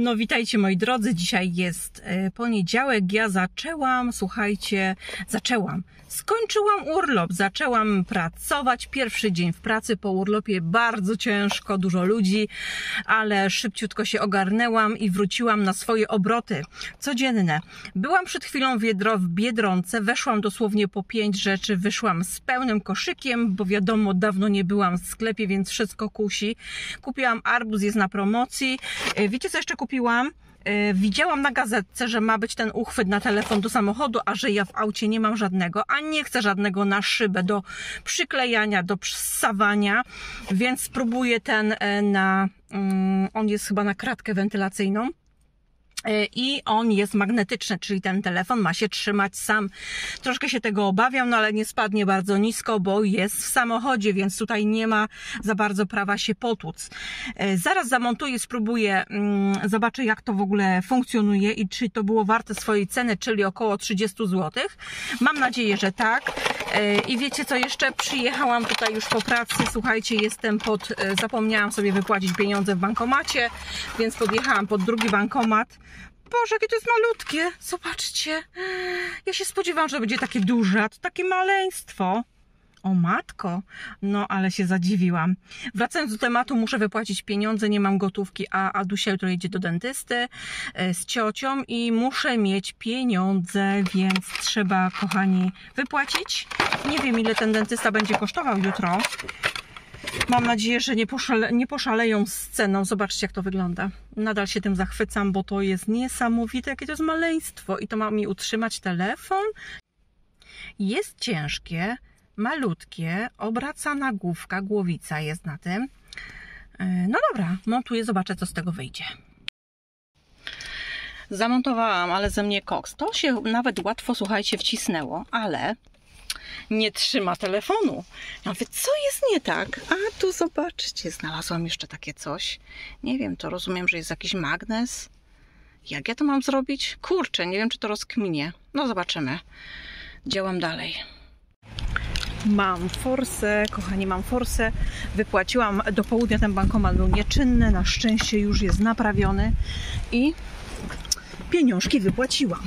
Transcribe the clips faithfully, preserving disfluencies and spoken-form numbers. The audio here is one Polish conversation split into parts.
No witajcie moi drodzy, dzisiaj jest poniedziałek, ja zaczęłam, słuchajcie, zaczęłam, skończyłam urlop, zaczęłam pracować, pierwszy dzień w pracy po urlopie, bardzo ciężko, dużo ludzi, ale szybciutko się ogarnęłam i wróciłam na swoje obroty codzienne. Byłam przed chwilą w, Biedro, w Biedronce, weszłam dosłownie po pięć rzeczy, wyszłam z pełnym koszykiem, bo wiadomo, dawno nie byłam w sklepie, więc wszystko kusi. Kupiłam arbuz, jest na promocji. Wiecie co jeszcze kupiłam? Widziałam na gazetce, że ma być ten uchwyt na telefon do samochodu, a że ja w aucie nie mam żadnego, a nie chcę żadnego na szybę do przyklejania, do ssawania, więc spróbuję ten na, on jest chyba na kratkę wentylacyjną. I on jest magnetyczny, czyli ten telefon ma się trzymać sam. Troszkę się tego obawiam, no ale nie spadnie bardzo nisko, bo jest w samochodzie, więc tutaj nie ma za bardzo prawa się potłuc. Zaraz zamontuję, spróbuję, zobaczę jak to w ogóle funkcjonuje i czy to było warte swojej ceny, czyli około trzydzieści złotych. Mam nadzieję, że tak. I wiecie co jeszcze? Przyjechałam tutaj już po pracy, słuchajcie, jestem pod, zapomniałam sobie wypłacić pieniądze w bankomacie, więc podjechałam pod drugi bankomat. Boże, jakie to jest malutkie, zobaczcie, ja się spodziewałam, że będzie takie duże, a to takie maleństwo. O matko, no ale się zadziwiłam. Wracając do tematu, muszę wypłacić pieniądze, nie mam gotówki, a Adusia jutro jedzie do dentysty z ciocią i muszę mieć pieniądze, więc trzeba, kochani, wypłacić. Nie wiem, ile ten dentysta będzie kosztował jutro. Mam nadzieję, że nie, poszale, nie poszaleją z ceną. Zobaczcie, jak to wygląda. Nadal się tym zachwycam, bo to jest niesamowite, jakie to jest maleństwo. I to ma mi utrzymać telefon. Jest ciężkie, malutkie, obracana główka, głowica jest na tym. No dobra, montuję, zobaczę, co z tego wyjdzie. Zamontowałam, ale ze mnie koks. To się nawet łatwo, słuchajcie, wcisnęło, ale nie trzyma telefonu. Ja mówię, co jest nie tak? A tu zobaczcie, znalazłam jeszcze takie coś. Nie wiem, to rozumiem, że jest jakiś magnes. Jak ja to mam zrobić? Kurczę, nie wiem, czy to rozkminie. No zobaczymy. Działam dalej. Mam forsę, kochani, mam forsę. Wypłaciłam do południa, ten bankomat był nieczynny. Na szczęście już jest naprawiony i pieniążki wypłaciłam.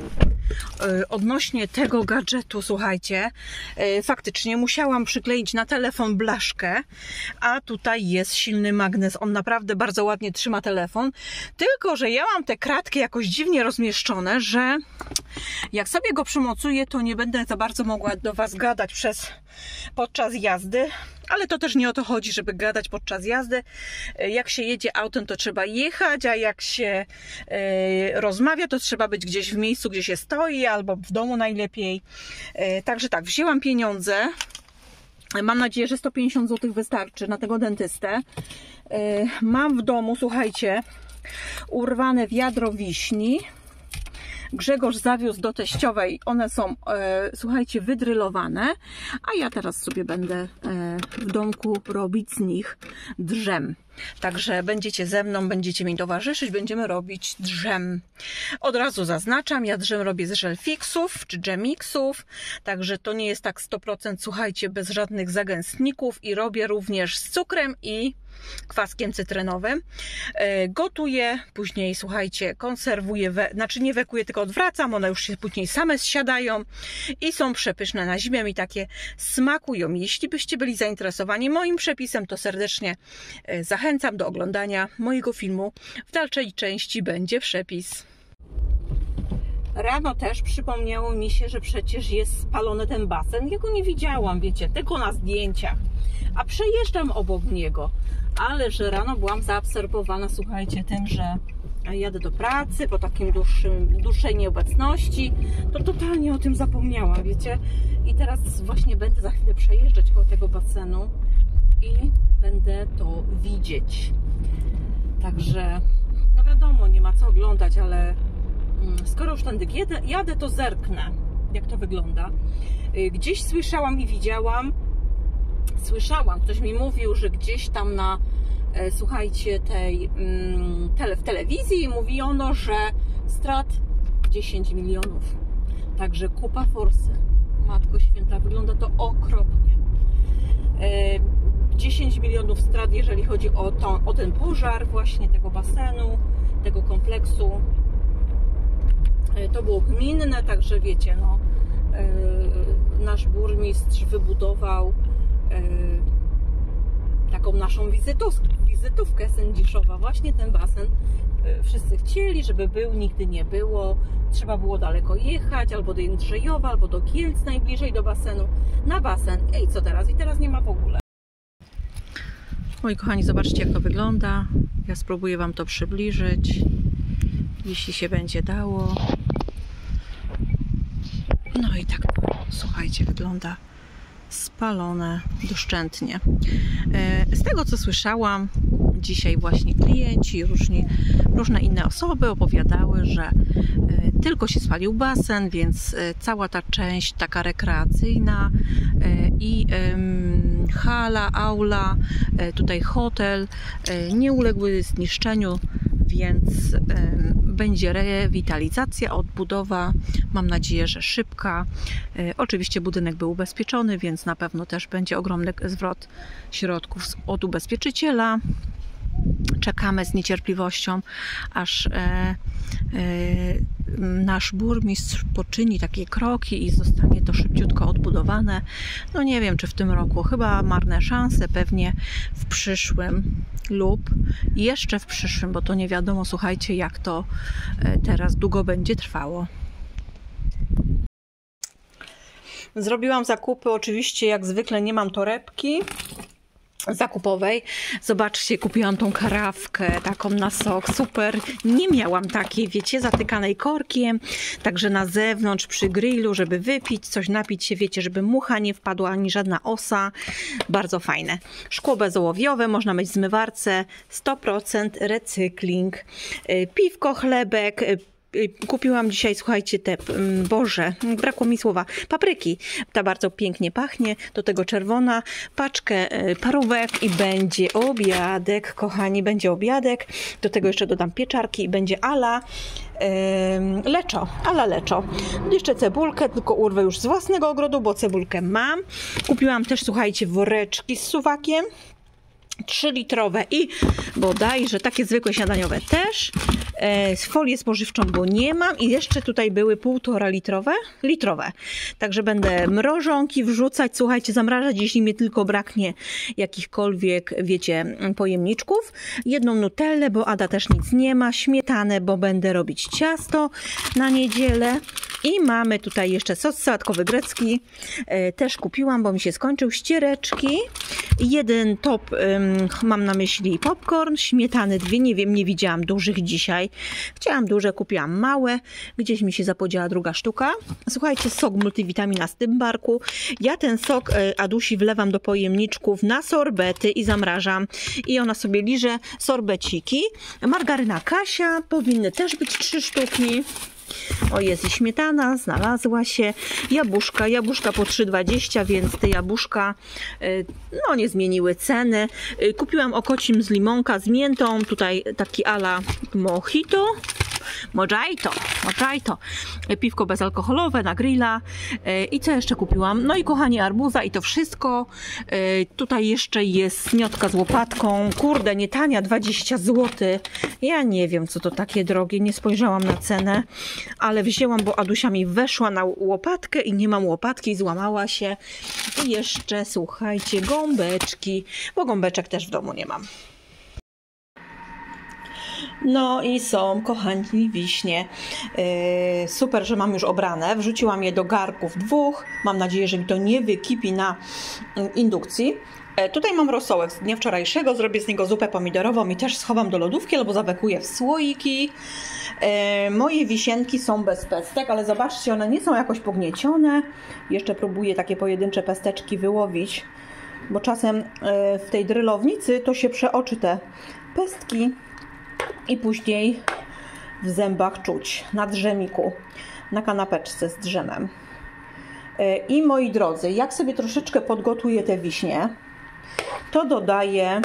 Odnośnie tego gadżetu, słuchajcie, faktycznie musiałam przykleić na telefon blaszkę, a tutaj jest silny magnes. On naprawdę bardzo ładnie trzyma telefon, tylko że ja mam te kratki jakoś dziwnie rozmieszczone, że jak sobie go przymocuję, to nie będę za bardzo mogła do Was gadać przez podczas jazdy, ale to też nie o to chodzi, żeby gadać podczas jazdy. Jak się jedzie autem, to trzeba jechać, a jak się e, rozmawia, to trzeba być gdzieś w miejscu, gdzie się stoi, albo w domu najlepiej. E, także tak, wzięłam pieniądze. Mam nadzieję, że sto pięćdziesiąt złotych wystarczy na tego dentystę. E, mam w domu, słuchajcie, urwane wiadro wiśni. Grzegorz zawiózł do teściowej, one są, e, słuchajcie, wydrylowane, a ja teraz sobie będę e, w domku robić z nich drzem. Także będziecie ze mną, będziecie mi towarzyszyć, będziemy robić drzem. Od razu zaznaczam, ja drzem robię z żelfiksów czy dżemiksów, także to nie jest tak sto procent, słuchajcie, bez żadnych zagęstników i robię również z cukrem i kwaskiem cytrynowym. E, gotuję, później, słuchajcie, konserwuję, we, znaczy nie wekuję, tylko odwracam, one już się później same zsiadają i są przepyszne na zimę i takie smakują. Jeśli byście byli zainteresowani moim przepisem, to serdecznie e, zachęcam do oglądania mojego filmu. W dalszej części będzie przepis. Rano też przypomniało mi się, że przecież jest spalony ten basen. Ja go nie widziałam, wiecie, tylko na zdjęciach. A przejeżdżam obok niego. Ale że rano byłam zaabsorbowana, słuchajcie, tym, że jadę do pracy po takim dłuższym, dłuższej nieobecności, to totalnie o tym zapomniałam, wiecie. I teraz właśnie będę za chwilę przejeżdżać koło tego basenu i będę to widzieć. Także, no wiadomo, nie ma co oglądać, ale skoro już tędy jadę, jadę, to zerknę, jak to wygląda. Gdzieś słyszałam i widziałam, słyszałam, ktoś mi mówił, że gdzieś tam na, słuchajcie, tej tele, w telewizji mówiono, że strat dziesięć milionów. Także kupa forsy. Matko Święta, wygląda to okropnie. dziesięć milionów strat, jeżeli chodzi o, to, o ten pożar właśnie tego basenu. tego kompleksu. To było gminne, także wiecie, no, nasz burmistrz wybudował taką naszą wizytówkę, wizytówkę Sędziszowa, właśnie ten basen. Wszyscy chcieli, żeby był, nigdy nie było. Trzeba było daleko jechać, albo do Jędrzejowa, albo do Kielc najbliżej do basenu, na basen. I co teraz? I teraz nie ma w ogóle. Moi kochani, zobaczcie, jak to wygląda. Ja spróbuję Wam to przybliżyć, jeśli się będzie dało. No i tak, słuchajcie, wygląda spalone doszczętnie. Z tego, co słyszałam, dzisiaj właśnie klienci, różni, różne inne osoby opowiadały, że tylko się spalił basen, więc cała ta część taka rekreacyjna i hala, aula, tutaj hotel nie uległy zniszczeniu, więc będzie rewitalizacja, odbudowa. Mam nadzieję, że szybka. Oczywiście budynek był ubezpieczony, więc na pewno też będzie ogromny zwrot środków od ubezpieczyciela. Czekamy z niecierpliwością, aż e, e, nasz burmistrz poczyni takie kroki i zostanie to szybciutko odbudowane. No nie wiem, czy w tym roku, chyba marne szanse, pewnie w przyszłym lub jeszcze w przyszłym, bo to nie wiadomo, słuchajcie, jak to teraz długo będzie trwało. Zrobiłam zakupy, oczywiście jak zwykle nie mam torebki zakupowej. Zobaczcie, kupiłam tą karawkę taką na sok, super. Nie miałam takiej, wiecie, zatykanej korkiem, także na zewnątrz przy grillu, żeby wypić, coś napić się, wiecie, żeby mucha nie wpadła, ani żadna osa. Bardzo fajne. Szkło bezołowiowe, można mieć w zmywarce, sto procent recykling. Piwko, chlebek. Kupiłam dzisiaj, słuchajcie, te, boże, brakło mi słowa, papryki. Ta bardzo pięknie pachnie, do tego czerwona, paczkę parówek i będzie obiadek, kochani, będzie obiadek. Do tego jeszcze dodam pieczarki i będzie ala yy, leczo, ala leczo. Jeszcze cebulkę, tylko urwę już z własnego ogrodu, bo cebulkę mam. Kupiłam też, słuchajcie, woreczki z suwakiem. trzy litrowe i bodajże takie zwykłe śniadaniowe też. E, folię spożywczą, bo nie mam. I jeszcze tutaj były półtora litrowe, litrowe. Także będę mrożonki wrzucać, słuchajcie, zamrażać, jeśli mi tylko braknie jakichkolwiek, wiecie, pojemniczków. Jedną nutellę, bo Ada też nic nie ma. Śmietanę, bo będę robić ciasto na niedzielę. I mamy tutaj jeszcze sos sałatkowy grecki. E, też kupiłam, bo mi się skończył. Ściereczki. Jeden top, ym, mam na myśli popcorn, śmietany dwie, nie wiem, nie widziałam dużych dzisiaj. Chciałam duże, kupiłam małe. Gdzieś mi się zapodziała druga sztuka. Słuchajcie, sok multivitamina z tym barku. Ja ten sok y, Adusi wlewam do pojemniczków na sorbety i zamrażam. I ona sobie liże sorbeciki. Margaryna Kasia, powinny też być trzy sztuki. O, jest i śmietana, znalazła się. Jabłuszka, jabłuszka po trzy dwadzieścia, więc te jabłuszka no nie zmieniły ceny. Kupiłam okocim z limonka, z miętą, tutaj taki ala mojito. Mojito, mojito. Piwko bezalkoholowe na grilla. I co jeszcze kupiłam? No i kochani, arbuza i to wszystko. Tutaj jeszcze jest miotka z łopatką. Kurde, nie tania, dwadzieścia złotych. Ja nie wiem, co to takie drogie. Nie spojrzałam na cenę, ale wzięłam, bo Adusia mi weszła na łopatkę i nie mam łopatki, złamała się. I jeszcze, słuchajcie, gąbeczki, bo gąbeczek też w domu nie mam. No i są, kochani, wiśnie. Yy, super, że mam już obrane. Wrzuciłam je do garków dwóch. Mam nadzieję, że mi to nie wykipi na indukcji. Yy, tutaj mam rosołek z dnia wczorajszego. Zrobię z niego zupę pomidorową i też schowam do lodówki albo zabekuję w słoiki. Yy, moje wisienki są bez pestek, ale zobaczcie, one nie są jakoś pogniecione. Jeszcze próbuję takie pojedyncze pesteczki wyłowić, bo czasem yy, w tej drylownicy to się przeoczy te pestki. I później w zębach czuć, na drzemiku, na kanapeczce z drzemem. I moi drodzy, jak sobie troszeczkę podgotuję te wiśnie, to dodaję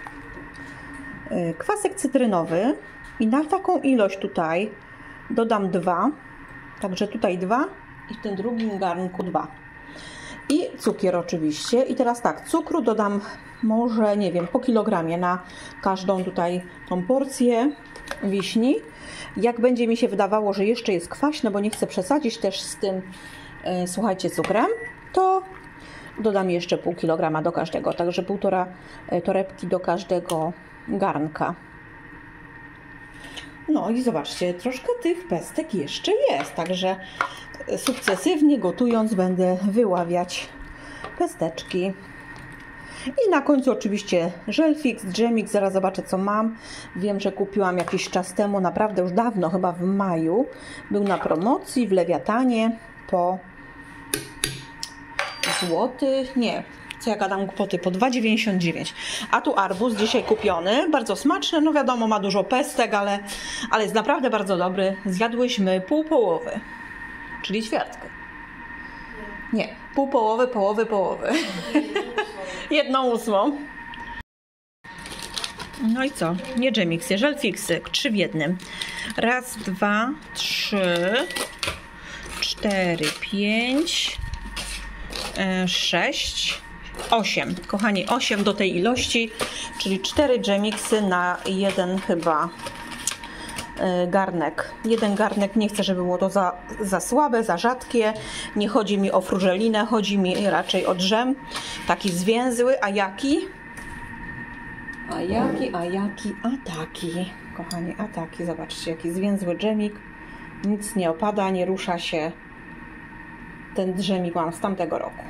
kwasek cytrynowy i na taką ilość tutaj dodam dwa, także tutaj dwa i w tym drugim garnku dwa. I cukier oczywiście. I teraz tak, cukru dodam może, nie wiem, po kilogramie na każdą tutaj tą porcję. wiśni. Jak będzie mi się wydawało, że jeszcze jest kwaśne, bo nie chcę przesadzić też z tym, yy, słuchajcie, cukrem, to dodam jeszcze pół kilograma do każdego, także półtora torebki do każdego garnka. No i zobaczcie, troszkę tych pestek jeszcze jest, także sukcesywnie gotując będę wyławiać pesteczki. I na końcu oczywiście Gelfix, Dżemix, zaraz zobaczę co mam. Wiem, że kupiłam jakiś czas temu, naprawdę już dawno, chyba w maju. Był na promocji w Lewiatanie po złoty, nie, co ja gadam głupoty, po dwa dziewięćdziesiąt dziewięć. A tu arbuz dzisiaj kupiony, bardzo smaczny, no wiadomo ma dużo pestek, ale, ale jest naprawdę bardzo dobry. Zjadłyśmy pół połowy, czyli ćwiartkę. Nie, pół połowy, połowy, połowy. Jedną ósmą. No i co? Nie Dżemixy, Gelfixy, trzy w jednym. Raz, dwa, trzy, cztery, pięć, sześć, osiem. Kochani, osiem do tej ilości, czyli cztery Dżemixy na jeden chyba garnek. Jeden garnek, nie chcę, żeby było to za, za słabe, za rzadkie. Nie chodzi mi o frużelinę, chodzi mi raczej o dżem. Taki zwięzły, a jaki? A jaki, a jaki, a taki. Kochani, a taki. Zobaczcie, jaki zwięzły dżemik. Nic nie opada, nie rusza się. Ten dżemik mam z tamtego roku.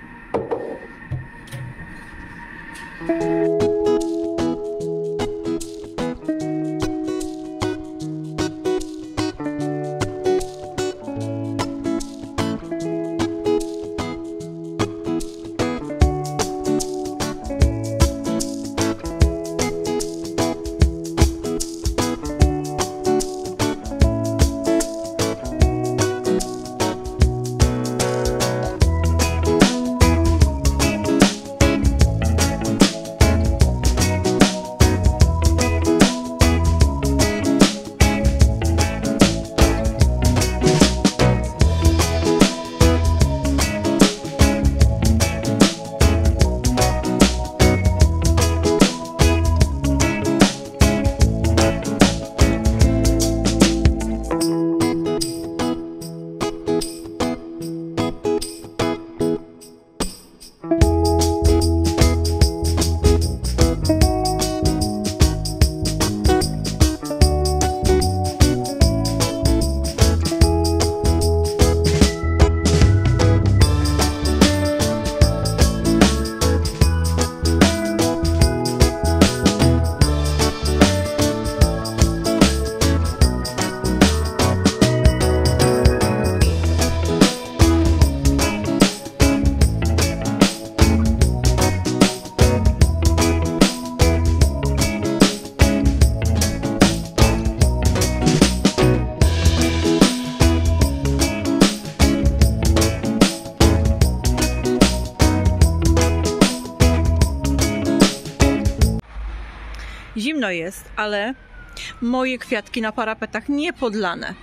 Zimno jest, ale moje kwiatki na parapetach nie podlane,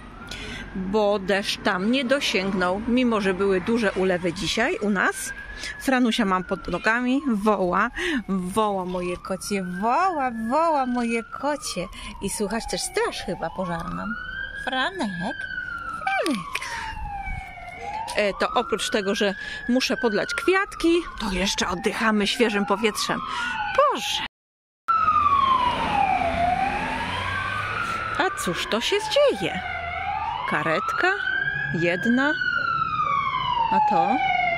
bo deszcz tam nie dosięgnął, mimo że były duże ulewy dzisiaj u nas. Franusia mam pod nogami, woła, woła moje kocie, woła, woła moje kocie. I słychać też straż chyba pożarną. Franek, Franek. E, to oprócz tego, że muszę podlać kwiatki, to jeszcze oddychamy świeżym powietrzem. Boże! A cóż to się dzieje? Karetka? Jedna? A to?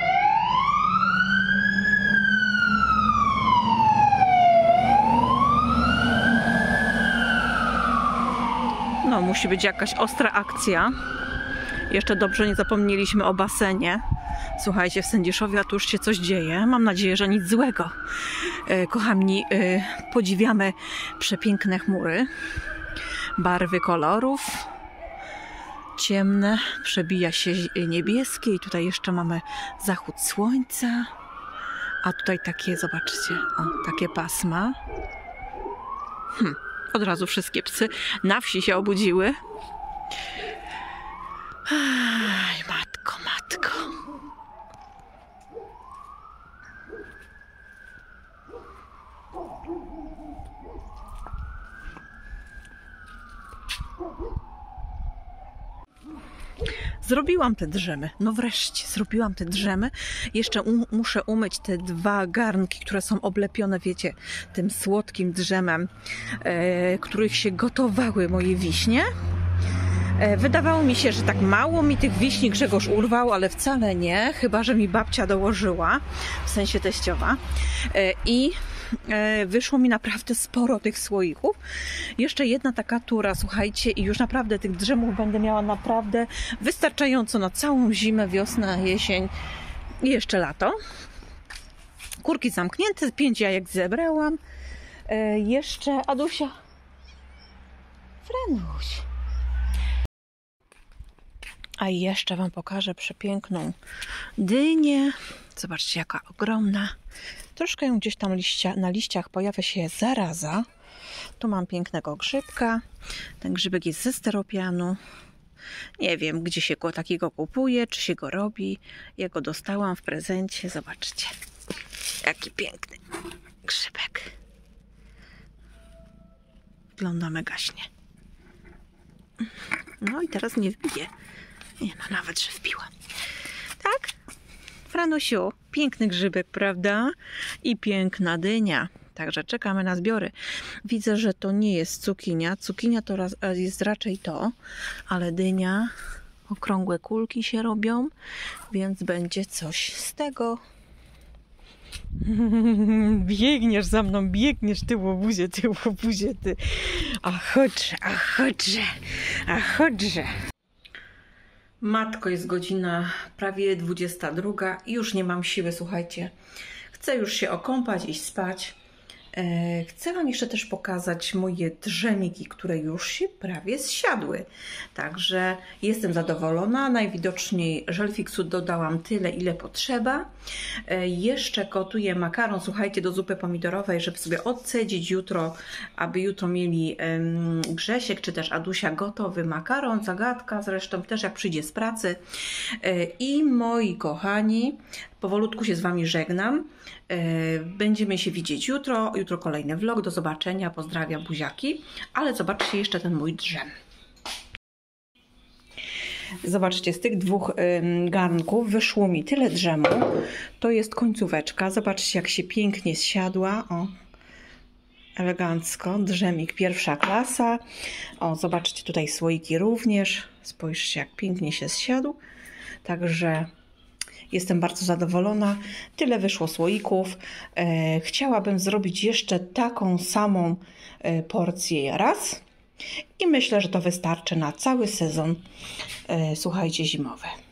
No, musi być jakaś ostra akcja. Jeszcze dobrze nie zapomnieliśmy o basenie. Słuchajcie, w Sędziszowie, a tu już się coś dzieje. Mam nadzieję, że nic złego. E, kochani, e, podziwiamy przepiękne chmury. Barwy kolorów. Ciemne, przebija się niebieskie i tutaj jeszcze mamy zachód słońca. A tutaj takie, zobaczcie, o, takie pasma. Hm, od razu wszystkie psy na wsi się obudziły. Aj, matko, matko. zrobiłam te drzemy. No wreszcie zrobiłam te drzemy. Jeszcze um, muszę umyć te dwa garnki, które są oblepione, wiecie, tym słodkim drzemem, e, których się gotowały moje wiśnie. E, wydawało mi się, że tak mało mi tych wiśni Grzegorz urwał, ale wcale nie, chyba że mi babcia dołożyła, w sensie teściowa. E, I wyszło mi naprawdę sporo tych słoików. Jeszcze jedna taka tura, słuchajcie, i już naprawdę tych drzemów będę miała naprawdę wystarczająco na całą zimę, wiosnę, jesień i jeszcze lato. Kurki zamknięte, pięć jajek zebrałam. E, jeszcze Adusia. Frenuś. A jeszcze Wam pokażę przepiękną dynię. Zobaczcie, jaka ogromna. Troszkę ją gdzieś tam liścia, na liściach pojawia się zaraza. Tu mam pięknego grzybka. Ten grzybek jest ze steropianu. Nie wiem, gdzie się go takiego kupuje, czy się go robi. Ja go dostałam w prezencie. Zobaczcie, jaki piękny grzybek. Wygląda mega śnie. No i teraz nie wbije. Nie no, nawet, że wbiła. Tak? Franusiu, piękny grzybek, prawda? I piękna dynia. Także czekamy na zbiory. Widzę, że to nie jest cukinia. Cukinia to raz, jest raczej to, ale dynia, okrągłe kulki się robią, więc będzie coś z tego. Biegniesz za mną, biegniesz, ty łobuzie, ty łobuzie, ty. A chodźże, a chodźże, a chodźże. Matko, jest godzina prawie dwudziesta druga i już nie mam siły, słuchajcie. Chcę już się okąpać, iść spać. E, chcę Wam jeszcze też pokazać moje drzemiki, które już się prawie zsiadły. Także jestem zadowolona. Najwidoczniej żelfiksu dodałam tyle, ile potrzeba. E, jeszcze gotuję makaron, słuchajcie, do zupy pomidorowej, żeby sobie odcedzić jutro, aby jutro mieli em, Grzesiek czy też Adusia gotowy makaron, zagadka zresztą też jak przyjdzie z pracy. E, I moi kochani, powolutku się z Wami żegnam. Będziemy się widzieć jutro. Jutro kolejny vlog. Do zobaczenia. Pozdrawiam, buziaki. Ale zobaczcie jeszcze ten mój drzem. Zobaczcie, z tych dwóch garnków wyszło mi tyle drzemu. To jest końcóweczka. Zobaczcie, jak się pięknie zsiadła. O, elegancko. Drzemik pierwsza klasa. O, zobaczcie, tutaj słoiki również. Spójrzcie, jak pięknie się zsiadł. Także jestem bardzo zadowolona. Tyle wyszło słoików. E, chciałabym zrobić jeszcze taką samą e, porcję raz. I myślę, że to wystarczy na cały sezon, e, słuchajcie, zimowy.